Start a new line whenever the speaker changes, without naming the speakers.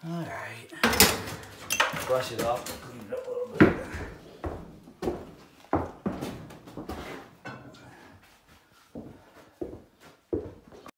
All right. Brush it off, clean it up a little bit.